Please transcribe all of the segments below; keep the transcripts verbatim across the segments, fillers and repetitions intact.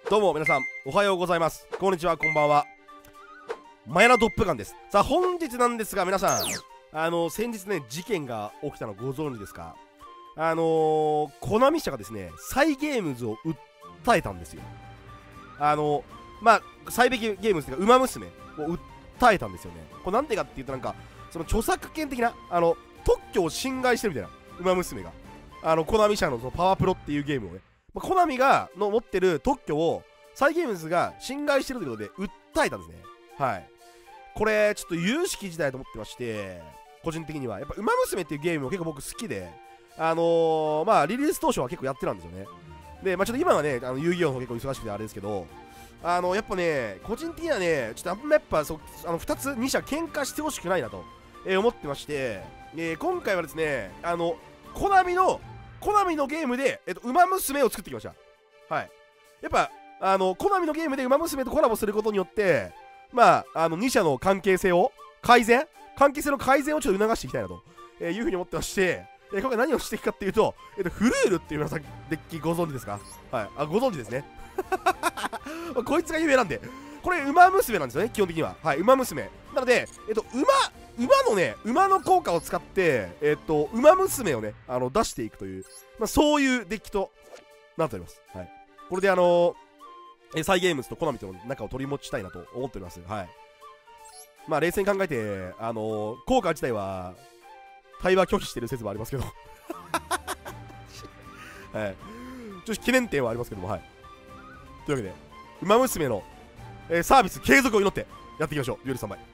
どうも皆さんおはようございます。こんにちは、こんばんは。マヤナトップガンです。さあ本日なんですが、皆さんあの先日ね事件が起きたのご存知ですか？あのー、コナミ社がですねサイゲームズを訴えたんですよ。あのまあサイベゲームズというかウマ娘を訴えたんですよね。これなんでかっていうと、なんかその著作権的なあの特許を侵害してるみたいな、ウマ娘があのコナミ社のそのパワープロっていうゲームをね、まあ、コナミがの持ってる特許をサイゲームズが侵害してるということで訴えたんですね。はい。これちょっと有識事態と思ってまして、個人的にはやっぱウマ娘っていうゲームを結構僕好きで、あのー、まあリリース当初は結構やってたんですよね。でまあちょっと今はね、あの遊戯王の結構忙しくてあれですけど、あのやっぱね個人的にはねちょっとあんまやっぱそあのふたつに社喧嘩してほしくないなと、えー、思ってまして、えー、今回はですねあのコナミのコナミのゲームで、えっと、ウマ娘を作ってきました。はい。やっぱあのコナミのゲームでウマ娘とコラボすることによって、まああのに社の関係性を改善関係性の改善をちょっと促していきたいなと、えー、いうふうに思ってまして、えー、今回何をしていくかっていうと、えー、とフルールっていう皆さんデッキご存知ですか？はい。あ、ご存知ですね。こいつが有名なんで、これウマ娘なんですよね、基本的には。はい、ウマ娘なので、えっと馬馬のね馬の効果を使って、えっとウマ娘をねあの出していくという、まあ、そういうデッキとなっております。はい。これであのー、サイゲームズとコナミとの仲を取り持ちたいなと思っております。はい。まあ冷静に考えて、あのー、効果自体は対話拒否してる説もありますけどはい。ちょっと懸念点はありますけども、はい。というわけで、ウマ娘の、えー、サービス継続を祈ってやっていきましょう。よりさんまい。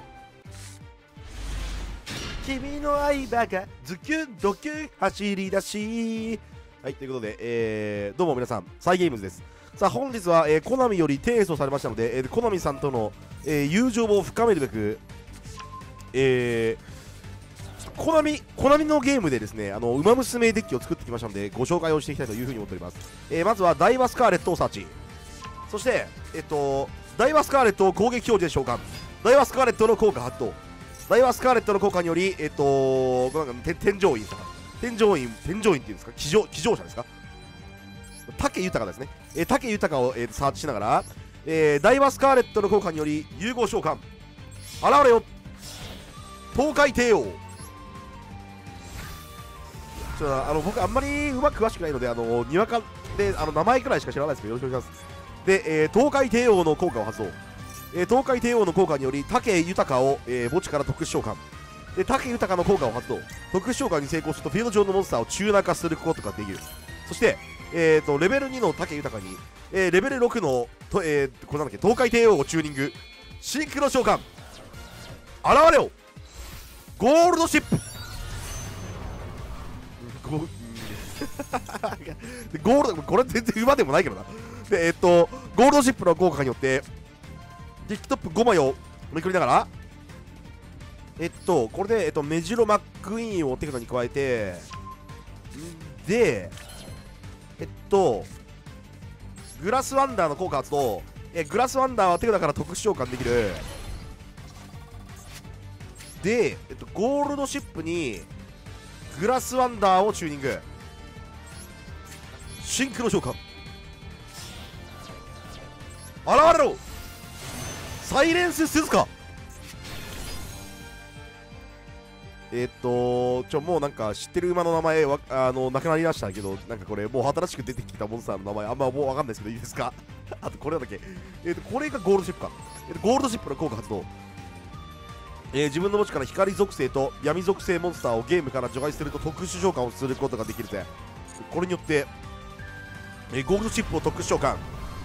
君の相場がズキュンドキュン走り出し。はい、ということで、えー、どうも皆さん、サイゲームズです。さあ、本日は、えー、コナミより提訴されましたので、えー、コナミさんとの、えー、友情を深めるべく、えー、コナミ、コナミのゲームでですね、あの、ウマ娘デッキを作ってきましたので、ご紹介をしていきたいというふうに思っております。えー、まずは、ダイワスカーレットをサーチ。そして、えっと、ダイワスカーレットを攻撃表示で召喚。ダイワスカーレットの効果発動。ダイワスカーレットの効果により、えっと、なんか天井員さん。天井員、天井員っていうんですか、騎乗、騎乗者ですか、武豊ですね。えー、武豊を、えー、サーチしながら、えー、ダイワスカーレットの効果により融合召喚。現れよ東海帝王。ちょあの僕あんまりうまく詳しくないので、あのにわかであの名前くらいしか知らないですけど、よろしくお願いします。で、えー、東海帝王の効果を発動。えー、東海帝王の効果により武豊を、えー、墓地から特殊召喚。で、武豊の効果を発動。特殊召喚に成功するとフィールド上のモンスターを中和化することができる。そして、えーと、レベルにの武豊に、えー、レベルろくの、とえー、これなんだっけ、東海帝王をチューニング。シンクロ召喚。現れよゴールドシップ。ゴゴールド、これ全然馬でもないけどな。で、えーと、ゴールドシップの効果によって、デッキトップごまいをめくりながら、えっと、これで、えっと、メジロマックイーンを手札に加えて、で、えっと、グラスワンダーの効果発動。え、グラスワンダーは手札から特殊召喚できる。で、えっと、ゴールドシップに、グラスワンダーをチューニング。シンクロ召喚。現れろサイレンス鈴鹿。えー、っとちょもうなんか知ってる馬の名前はあのなくなりましたけど、なんかこれもう新しく出てきたモンスターの名前あんまもうわかんないですけどいいですか？あとこれなんだっけ、えー、っとこれがゴールドシップか、えー、ゴールドシップの効果発動。えー、自分の墓地から光属性と闇属性モンスターをゲームから除外すると特殊召喚をすることができるぜ。これによって、えー、ゴールドシップを特殊召喚。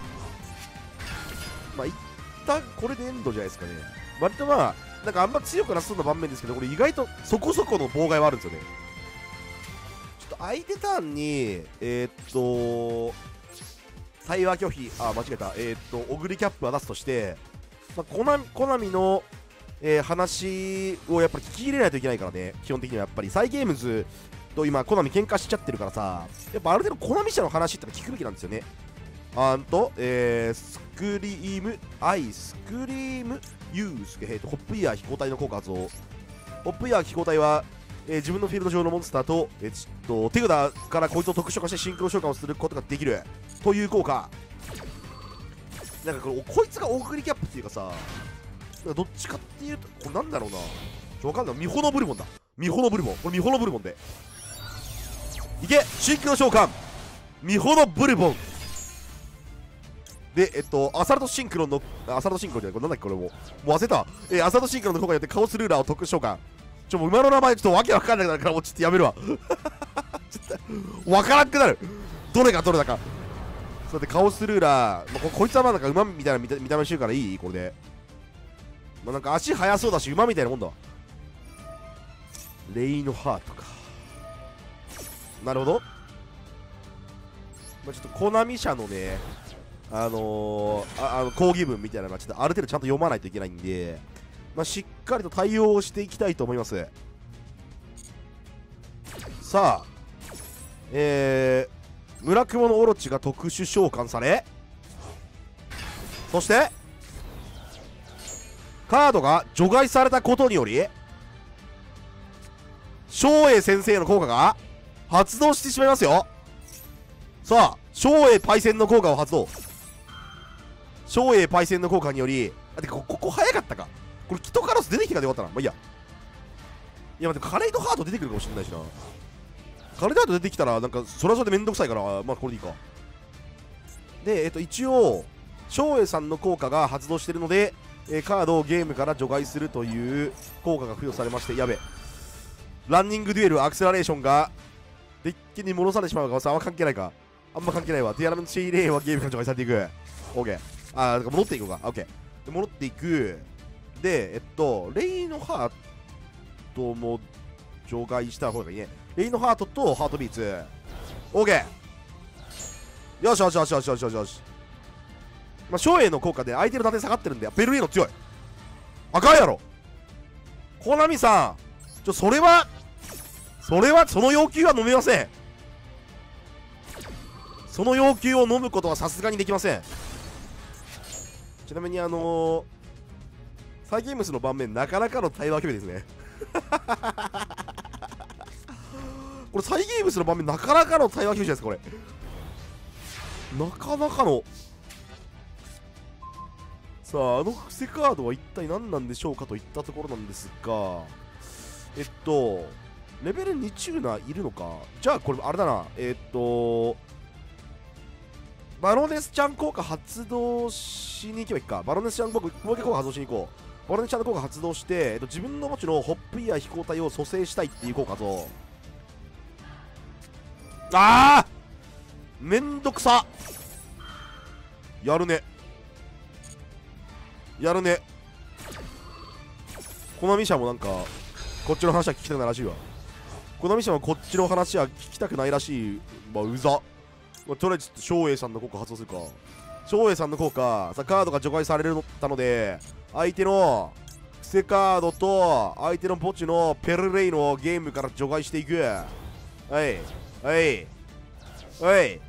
まあ一旦これでエンドじゃないですかね。割とまあなんかあんま強くなさそうな盤面ですけど、これ意外とそこそこの妨害はあるんですよね。ちょっと相手ターンにえー、っと対話拒否、あ間違えた、えー、っとオグリキャップは出すとして、まあ、コナミ、コナミの、えー、話をやっぱり聞き入れないといけないからね。基本的にはやっぱりサイゲームズと今コナミ喧嘩しちゃってるからさ、やっぱある程度コナミ社の話っての聞くべきなんですよね。あんと、えー、スクリームアイスクリームユース、えー、とホップイヤー飛行体の効果発動。ホップイヤー飛行体は、えー、自分のフィールド上のモンスターと、えー、ちょっと手札からこいつを特殊化してシンクロ召喚をすることができるという効果。 なんかこれこいつがオークリキャップっていうかさ、なんかどっちかっていうとこれなんだろうな、ちょわかんない。ミホノブルボンだ。ミホノブルボン、これミホノブルボンでいけ。シンクロ召喚ミホノブルボンで、えっとアサルトシンクロンのアサルトシンクロンじゃない、これなんだっけ、これもうもう忘れた。えー、アサルトシンクロンの効果によってカオスルーラーを特殊召喚。ちょもう馬の名前ちょっとわけわかんないからもうちょっとやめるわちょっとわからんくなる、どれがどれだか。そうだってカオスルーラー、まあ、こ, こいつはまあなんか馬みたいな見た見た目してるからいい、これで。まあ、なんか足速そうだし馬みたいなもんだわ。レイノハートか。なるほど。まあ、ちょっとコナミ社のね、あのー、ああの講義文みたいなのはちょっとある程度ちゃんと読まないといけないんで、まあ、しっかりと対応していきたいと思います。さあ、えー、村雲のオロチが特殊召喚され、そしてカードが除外されたことにより照英先生の効果が発動してしまいますよ。さあ、照英パイセンの効果を発動。照英パイセンの効果により、あ、てかこここ早かったか、これキトカロス出てきたからよかったな。まあいいや。いや待って、カレイドハート出てくるかもしれないしな。カレイドハート出てきたらなんかそれはそれでめんどくさいから、まあこれでいいか。で、えっと一応照英さんの効果が発動してるので、えー、カードをゲームから除外するという効果が付与されまして、やべ、ランニングデュエルアクセラレーションがデッキに戻されてしまうかさ、あんま関係ないか。あんま関係ないわ。ティアラムシーレイはゲームから除外されていく。 OK。 あー、だから戻っていこうか。 OK で戻っていく。で、えっとレイノハートも除外した方がいいね。レイノハートとハートビーツ OK。 よしよしよしよしよしよしよし。まあ照英の効果で相手の盾下がってるんでベルエーノ強い。あかんやろコナミさん、ちょそれはそれはその要求は飲めません。その要求を飲むことはさすがにできません。ちなみにあのー、サイゲームスの盤面なかなかの対話距離ですねこれサイゲームスの盤面なかなかの対話距離じゃないですか。これなかなかの。さあ、あの伏せカードは一体何なんでしょうかといったところなんですが、えっとレベルにチューナーいるのか。じゃあこれあれだな、えっとバロネスちゃん効果発動しに行けばいいか。バロネスちゃん効果もう一回効果発動しに行こう。バロネスちゃんの効果発動して、えっと、自分の墓地のホップイヤー飛行体を蘇生したいっていう効果と、あーめんどくさ、やるねやるね。コナミ社もなんかこっちの話は聞きたくないらしいわ。コナミ社もこっちの話は聞きたくないらしい。まあうざ、まあ、とりあえず照英さんの効果発動するか。照英さんの効果さ、カードが除外されたので相手の伏せカードと相手の墓地のペルレイのゲームから除外していく。はいはいはい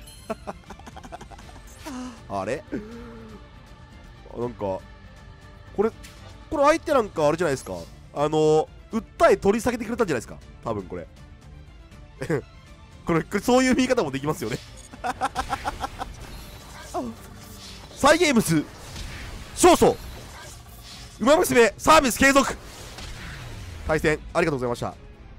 あれなんかこれこれ相手なんかあれじゃないですか、あの訴え取り下げてくれたんじゃないですか多分これこれこれそういう見方もできますよねサイゲームス勝訴ウマ娘サービス継続。対戦ありがとうございました。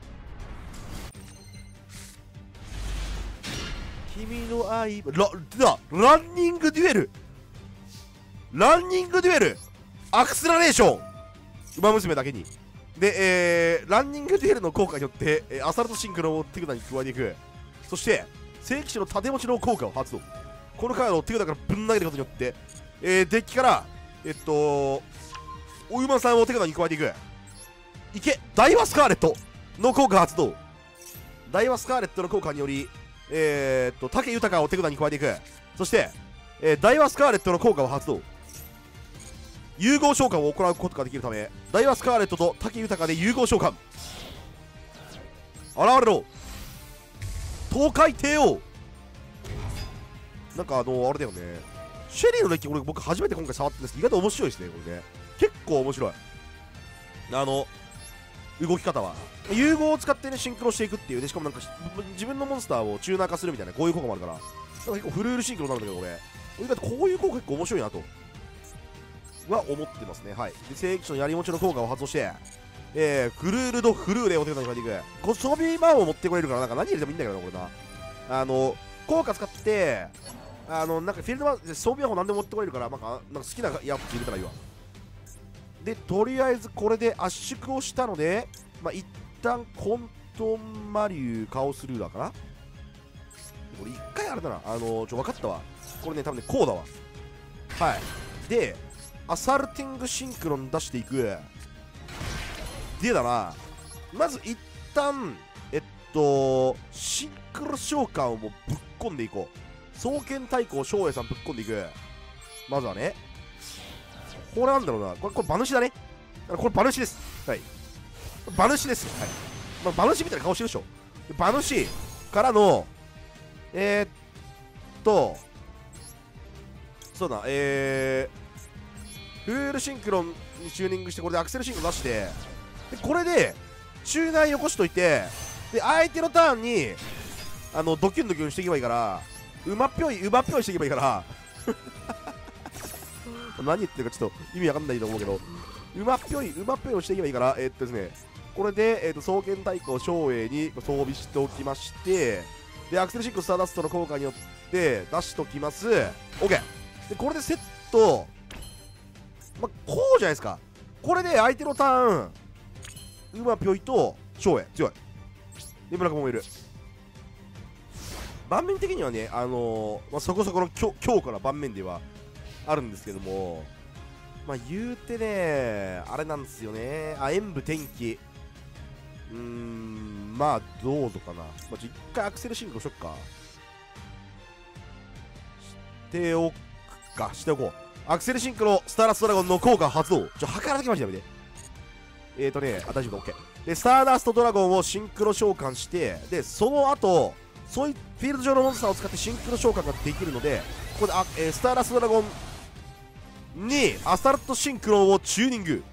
君の愛ラだランニングデュエルランニングデュエルアクセラレーションウマ娘だけにで、えー、ランニングデュエルの効果によって、えー、アサルトシンクロを手札に加えていく。そして聖騎士の盾持ちの効果を発動。このカードを手札からぶん投げることによって、えー、デッキからえっとお馬さんを手札に加えていく。いけダイワスカーレットの効果発動。ダイワスカーレットの効果によりえー、っと武豊を手札に加えていく。そして、えー、ダイワスカーレットの効果を発動。融合召喚を行うことができるためダイワスカーレットと武豊で融合召喚。現れろ東海帝王。なんかあのあれだよね、シェリーのデッキ俺僕初めて今回触ってるんですけど意外と面白いですねこれね。結構面白いあの動き方は。融合を使ってねシンクロしていくっていうで、しかもなんか自分のモンスターをチューナー化するみたいなこういう効果もあるからなんか結構フルールシンクロになるんだけど俺意外とこういう効果結構面白いなとは思ってますね。はい。で、聖騎士の槍持ちの効果を発動して、えー、フルールドフルーレを手札に変えていく。この装備マンを持ってこれるから、なんか何入れてもいいんだけどな、これな。あの、効果使って、あの、なんかフィールドマン、装備マンを何でも持ってこれるから、なんか、なんか好きなやつ入れたらいいわ。で、とりあえずこれで圧縮をしたので、まあ、一旦コントンマリューカオスルーラーかな。これ一回あれだな、あの、ちょ、分かったわ。これね、多分ね、こうだわ。はい。で、アサルティングシンクロン出していく。でだな、まず一旦、えっと、シンクロ召喚をもうぶっ込んでいこう。双剣対抗翔英さんぶっ込んでいく。まずはね、これなんだろうな、これ、これ馬主だね。これ馬主です。はい。馬主です。はい。まあ、馬主みたいな顔してるでしょ。馬主からの、えー、っと、そうだ、えー、フールシンクロンにチューニングして、これでアクセルシンクロン出して、でこれで、中内よこしといて、で、相手のターンに、あの、ドキュンドキュンしていけばいいから、馬っぴょい、馬っぴょいしていけばいいから、何言ってるかちょっと意味わかんないと思うけど、馬っぴょい、馬っぴょいをしていけばいいから、えー、っとですね、これで、えー、っと、双剣対抗照英に装備しておきまして、で、アクセルシンクロスターダストの効果によって出しときます。OK。で、これでセット、ま、こうじゃないですか。これで相手のターン、馬ぴょいと照英、強い。で、村上もいる。盤面的にはね、あのーまあ、そこそこの強強固な盤面ではあるんですけども、まあ、言うてね、あれなんですよね。あ、演武天気。うーん、まあ、どうぞかな。まあ、一回アクセルシンクロしよっか。しておくか、しておこう。アクセルシンクロ、スターラストドラゴンの効果発動。ちょ、測らなきゃマジでやめて。えーとね、あ、大丈夫だ、OK。で、スターダストドラゴンをシンクロ召喚して、で、その後、そういうフィールド上のモンスターを使ってシンクロ召喚ができるので、ここであ、えー、スターダストドラゴンにアサルトシンクロをチューニング。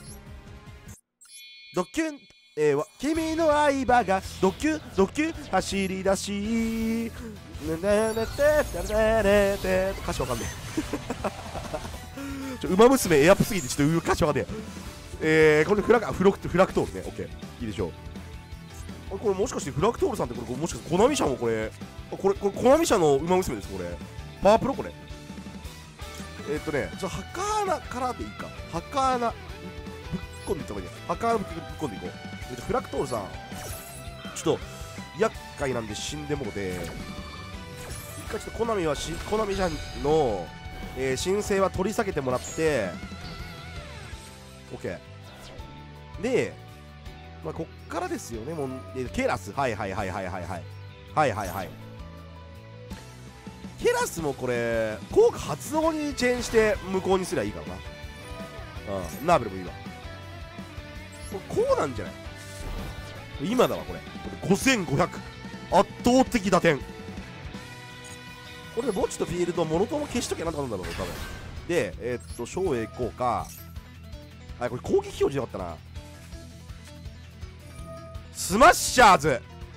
ドキュン、えー、君の相場がドキュンドキュン走り出し、ねねねてねねて歌詞わかんねえちょ、馬娘エアップすぎてちょっと歌詞わかんねえ。えー、これフラクフロクフラクトールね。オッケー、いいでしょう。これもしかしてフラクトールさんってこれもしかしてコナミ社もこれこれこれコナミ社の馬娘です。これパワープロこれ。えー、っとね、じゃあハカーナからでいいか。ハカーナぶっ込んでいった方がいいね。ハカーナぶっ込んでいこう。えー、フラクトールさんちょっと厄介なんで死んでもうて、一回ちょっとコナミはしコナミ社の、えー、申請は取り下げてもらって OK で、まあ、こっからですよね。もう、えー、ケラス、はいはいはいはいはいはいはいはいはい。ケラスもこれ効果発動にチェーンして無効にすりゃいいからな。うん、ナーベルもいいわ。これこうなんじゃない？今だわこれ。ごせんごひゃく圧倒的打点。これで墓地とフィールドモノトーン消しときゃなんとかなんだろう多分。で、えー、っと照英効果、あ、これ攻撃表示じゃなかったな。スマッシャーズ、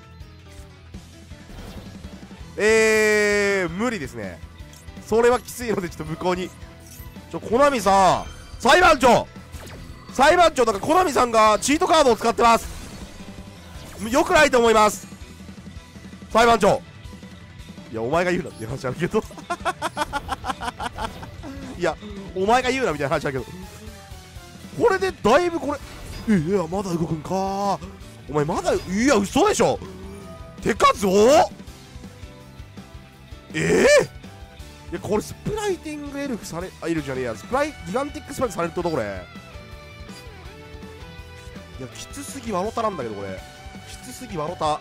えー、無理ですね。それはきついのでちょっと向こうにちょ、コナミさん、裁判長裁判長だからコナミさんがチートカードを使ってます。よくないと思います、裁判長。いや、お前が言うなっていう話あるけどいや、お前が言うなみたいな話あるけど、これでだいぶこれ、いや、まだ動くんか。お前まだ、いや、嘘でしょ。手数多っ。ええー、いや、これスプライティングエルフされ、あ、エルフじゃねえや、スプライギガンティックスパイクされるってことこれ。いや、きつすぎワロタなんだけどこれ。きつすぎワロタ。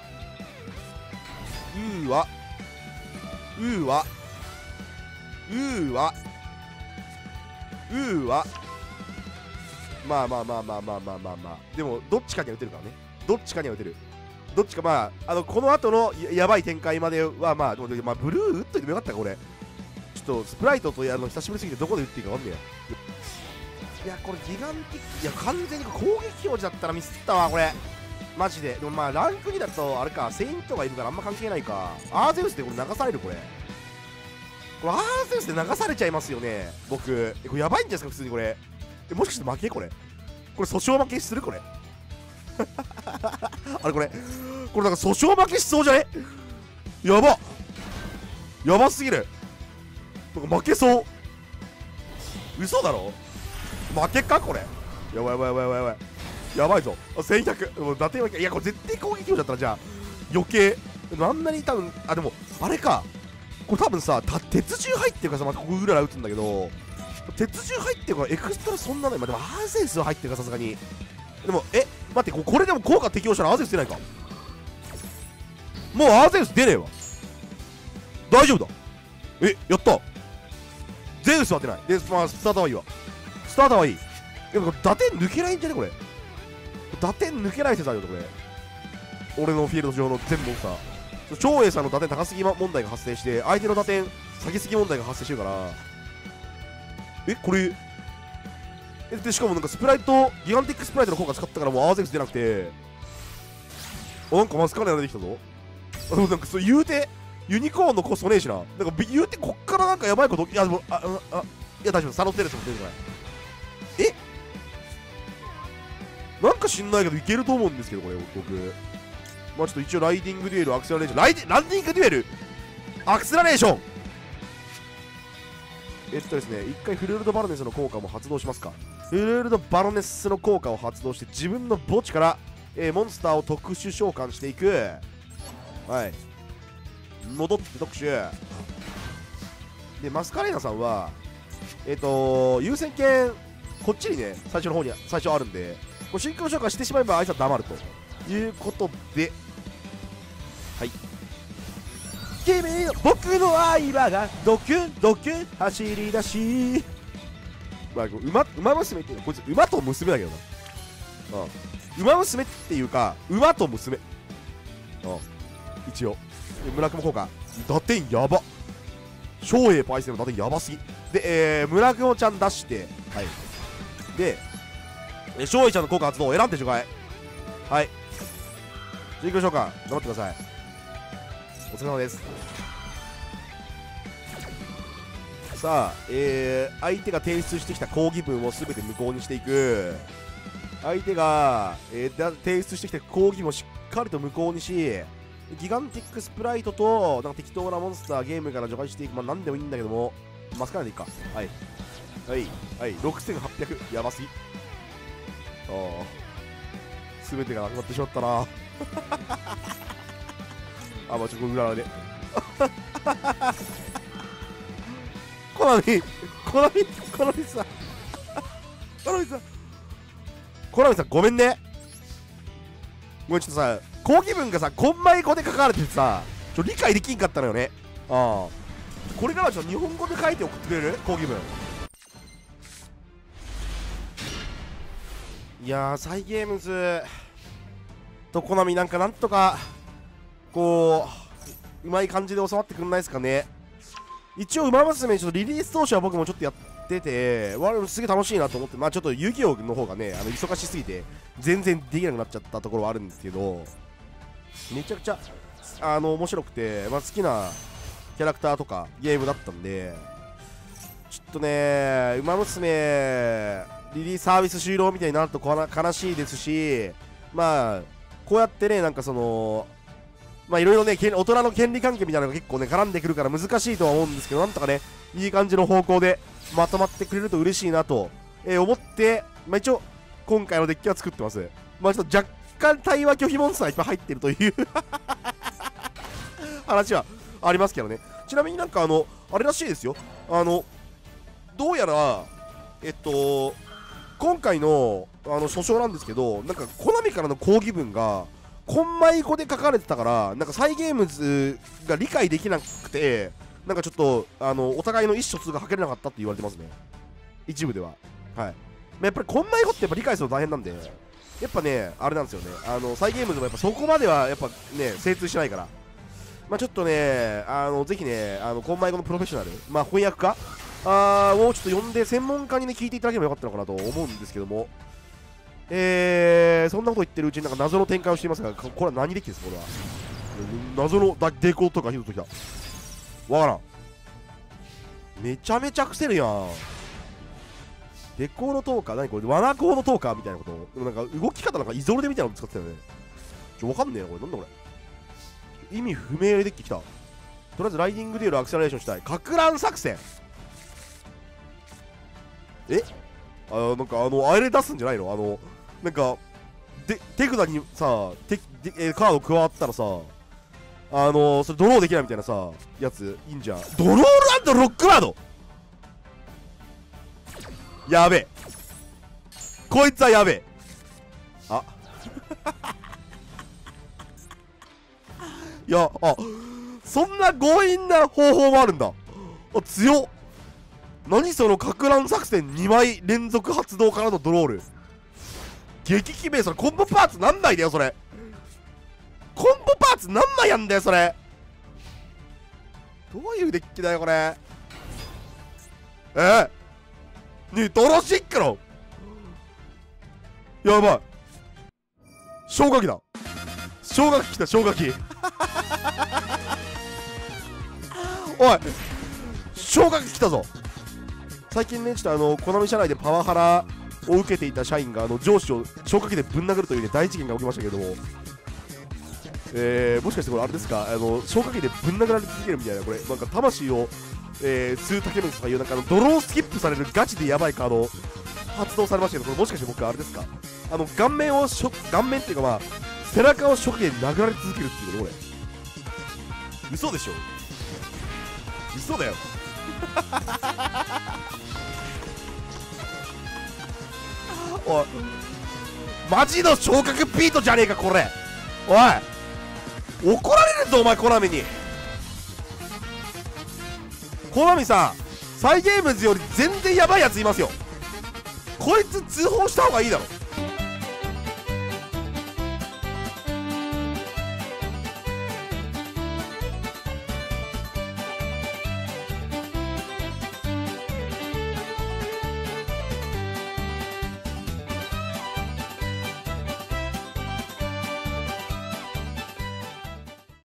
うーわうーわうーわうーわ。まあまあまあまあまあまあまあまあ、でもどっちかには打てるからね。どっちかには打てる。どっちか、まあ、あのこの後の や, やばい展開まではまあ、まあ、ブルー打っといてもよかったかこれ。ちょっとスプライトとやるの久しぶりすぎてどこで打っていいか分かんねえや。いや、これギガンティック、いや完全に攻撃表示だったらミスったわこれマジで。でもまあランクにだとあれか、セイントがいるからあんま関係ないか。アーゼウスでこれ流されるこれ。 これアーセウスで流されちゃいますよね僕。えこれやばいんじゃないですか普通にこれ。えもしかして負けこれこれ訴訟負けするこれあれこれこれなんか訴訟負けしそうじゃね。やばやばすぎる。なんか負けそう。嘘だろ。負けかこれ。やばいやばいやばいやばいやばいやばいぞ。せんひゃくもう伊達はいやこれ絶対攻撃力だったらじゃあ余計あんなに多分あでもあれかこれ多分さた鉄銃入ってるからさまたここぐらい撃つんだけど鉄銃入ってるからエクストラそんなのまあでもアーセウスは入ってるからさすがに。でもえ待ってこれでも効果適用したらアーセウス出ないか。もうアーセウス出ねえわ。大丈夫だ。えやったゼウスは出ないで、まあ、スターターはいいわ。スターターはいい。でも打点抜けないんじゃねこれ。打点抜けない説あるよこれ。俺のフィールド上の全部さ長英さんの打点高すぎ問題が発生して相手の打点下げすぎ問題が発生してるからえこれえでしかもなんかスプライトギガンティックスプライトの効果使ったからもうアーゼウス出なくてあなんかマスカネラ出てきたぞ。あでもなんかそう言うてユニコーンのコストねえしな。なんか言うてこっからなんかやばいこといやでもあああいや大丈夫サロテレスも出てこない。えなんか知んないけどいけると思うんですけどこれ僕まあちょっと一応ライディングデュエルアクセラレーションライディランディングデュエルアクセラレーションえっとですね一回フルールドバロネスの効果も発動しますか。フルールドバロネスの効果を発動して自分の墓地から、えー、モンスターを特殊召喚していく。はい戻って特殊でマスカレーナさんはえっ、ー、と優先権こっちにね最初の方に最初あるんでこれシンクロ召喚してしまえばあいつは黙るということではい君の僕の相葉がドキュンドキュン走り出しまあ馬馬娘っていうのはこいつ馬と娘だけどな。うん馬娘っていうか馬と娘うん一応村雲効果打点やば照英パイセンの打点やばすぎで、えー、村雲ちゃん出してはいで照英ちゃんの効果発動を選んで除外はいシンクロ召喚頑張ってください。お疲れ様です。さあ、えー、相手が提出してきた抗議文を全て無効にしていく。相手が、えー、提出してきた抗議文をしっかりと無効にしギガンティックスプライトとなんか適当なモンスターゲームから除外していく。まあ何でもいいんだけどもマスカラでいいか。はいはいはいろくせんはっぴゃくやばすぎ。ああ全てがなくなってしまったなあまあちょっと裏でコナミコナミコナミさんコナミさんコナミさんごめんねごめんちょっとさ抗議文がさコンマイ語で書かれててさちょ理解できんかったのよね。ああこれからはちょっと日本語で書いて送ってくれる抗議文。いやーサイゲームズとコナミなんかなんとかこううまい感じで収まってくんないですかね。一応ウマ娘ちょっとリリース当初は僕もちょっとやっててわすげえ楽しいなと思ってまあちょっと遊戯王の方がねあの忙しすぎて全然できなくなっちゃったところはあるんですけどめちゃくちゃあの面白くて、まあ、好きなキャラクターとかゲームだったんでちょっとねウマ娘リリースサービス終了みたいになると悲しいですしまあこうやってねなんかそのまあいろいろね大人の権利関係みたいなのが結構ね絡んでくるから難しいとは思うんですけどなんとかねいい感じの方向でまとまってくれると嬉しいなと、えー、思って、まあ、一応今回のデッキは作ってます。まあちょっと若干対話拒否モンスターいっぱい入ってるという話はありますけどね。ちなみになんかあのあれらしいですよ。あのどうやらえっと今回のあの訴訟なんですけどなんかコナミからの抗議文がコンマイ語で書かれてたからなんかサイゲームズが理解できなくてなんかちょっとあのお互いの意思疎通が図れなかったって言われてますね一部では。はいやっぱりコンマイ語ってやっぱ理解するの大変なんでやっぱねあれなんですよねあのサイゲームズもやっぱそこまではやっぱね精通しないからまあちょっとねあのぜひねあのコンマイ語のプロフェッショナルまあ翻訳家あーをちょっと呼んで専門家にね聞いていただければよかったのかなと思うんですけどもえー、そんなこと言ってるうちになんか謎の展開をしていますがこれは何デッキですこれは謎のデコとかヒントきたわからんめちゃめちゃ癖るやん。デコードトーカー、何これ、ワナコードトーカーみたいなこと。でもなんか動き方なんかイゾルデみたいなの使ってたよね。ちょ、わかんねえな、これ。なんだこれ。意味不明デッキ来た。とりあえずライディングデュエルアクセラレーションしたい。かく乱作戦。えあの、なんかあの、あれ出すんじゃないの？あの、なんか、で、手札にさ、てでえーカード加わったらさ、あのー、それドローできないみたいなさ、やつ、いいんじゃん。ドロール&ロックワードやべえ。こいつはやべえ。あいや、あ、そんな強引な方法もあるんだ。あ、強っ。何そのかく乱作戦にまい連続発動からのドロール。激キメ、それコンボパーツ何枚だよそれ。コンボパーツ何枚やんだよそれ。どういうデッキだよこれ。えニトロシックロやばい。消火器だ。消火器来た、消火器おい、消火器来たぞ。最近ね、ちょっとあのコナミ社内でパワハラを受けていた社員があの上司を消火器でぶん殴るというね大事件が起きましたけれども、えー、もしかしてこれあれですか、あの消火器でぶん殴られ続けるみたいな、これなんか魂を、えー、吸う竹光とかいうなんかあのドロースキップされるガチでやばいカード発動されましたけど、これもしかして僕あれですか、あの顔面をしょ顔面っていうかまあ背中を消火器で殴られ続けるっていうのこれ嘘でしょ。嘘だよおいマジの昇格ビートじゃねえかこれ。おい怒られるぞお前コナミに。コナミさんサイゲームズより全然ヤバいやついますよ。こいつ通報した方がいいだろ。